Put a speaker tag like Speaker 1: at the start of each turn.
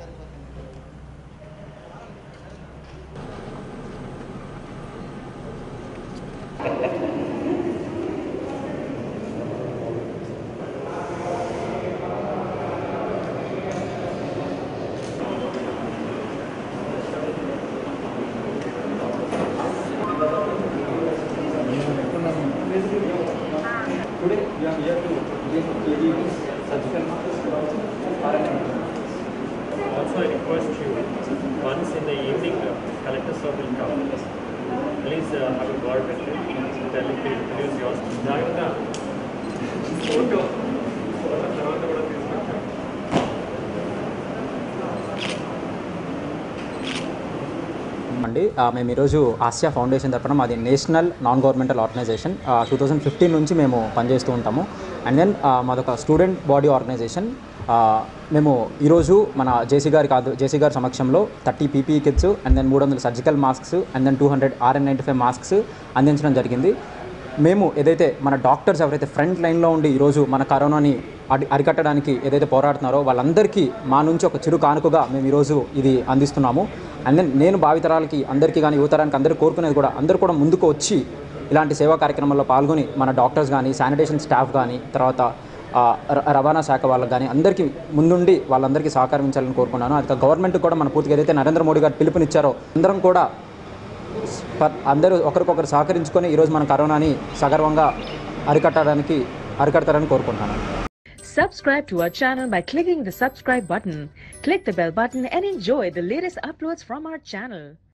Speaker 1: Today we are here to give KGV's surgical masks.
Speaker 2: Also, I request you once in the evening, collector sir will come. Please have a word with him. Tell him to introduce yours. Photo.
Speaker 3: అండి మేము ఈరోజు Asia foundation తరపున మాది national non governmental organisation 2015 నుంచి మేము పనిచేస్తూ ఉంటాము. And then మాదొక స్టూడెంట్ బాడీ ఆర్గనైజేషన్. మేము ఈరోజు మన జేసీ గారి సమక్షంలో 30 PPE kits and then 300 surgical masks and then 200 RN95 masks అందించడం జరిగింది. మేము ఏదైతే మన డాక్టర్స్ ఎవరైతే ఫ్రంట్ లైన్లో ఉండి ఈరోజు మన కరోనాని అరికట్టడానికి ఏదైతే పోరాడుతున్నారో వాళ్ళందరికీ మా నుంచి ఒక చిరు కానుకగా మేము ఈరోజు ఇది అందిస్తున్నాము. అండ్ దెన్ నేను భావితరాలకి అందరికీ కానీ యువతరానికి అందరికీ కోరుకునేది కూడా అందరూ కూడా ముందుకు వచ్చి ఇలాంటి సేవా కార్యక్రమాల్లో పాల్గొని మన డాక్టర్స్ కానీ శానిటేషన్ స్టాఫ్ కానీ తర్వాత రవాణా శాఖ వాళ్ళకి కానీ అందరికీ ముందుండి వాళ్ళందరికీ సహకరించాలని కోరుకున్నాను. అది గవర్నమెంట్ కూడా మన పూర్తిగా ఏదైతే నరేంద్ర మోడీ గారు పిలుపునిచ్చారో అందరం కూడా అందరూ ఒకరికొకరు సహకరించుకొని ఈరోజు మన కరోనాని సగర్వంగా అరికడతారని కోరుకుంటున్నాను.
Speaker 4: Subscribe to our channel by clicking the subscribe button. Click the bell button and enjoy the latest uploads from our channel.